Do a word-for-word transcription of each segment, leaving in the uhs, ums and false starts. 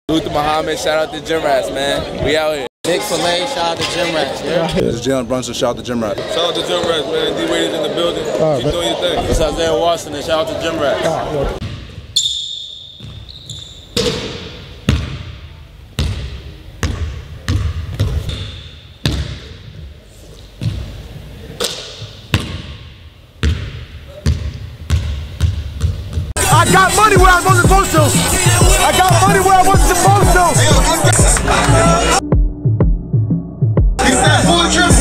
Luther Muhammad, shout out to Gym Rats, man. We out here. Nick Filet, shout out to Gym Rats. Yeah. This is Jalen Brunson, shout out to Gym Rats. Shout out to Gym Rats, man. D Wade is in the building. Right, Keep doing your thing. It's Isaiah Washington, shout out to Gym Rats. Right, I got money where I wasn't supposed to. I got money where I wasn't supposed to. He said full trips.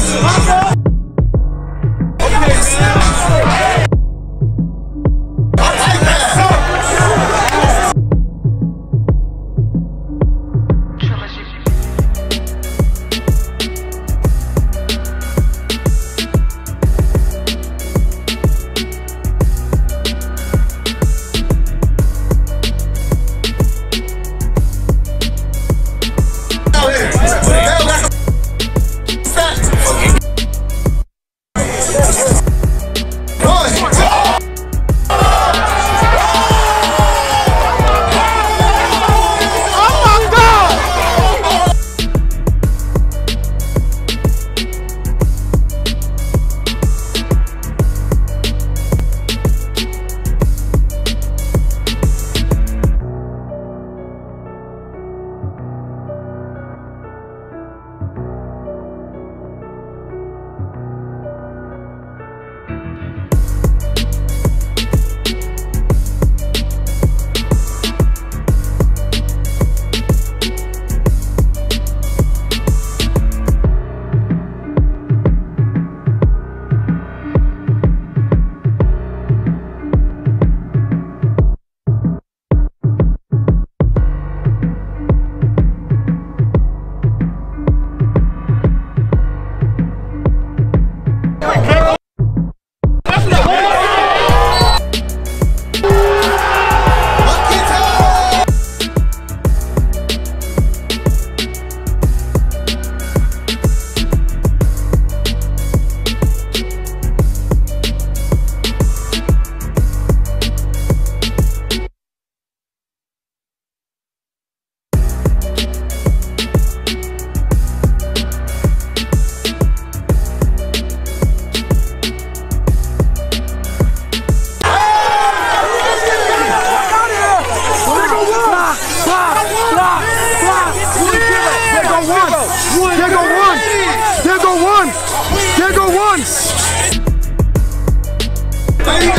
There go one! There go one! There go one!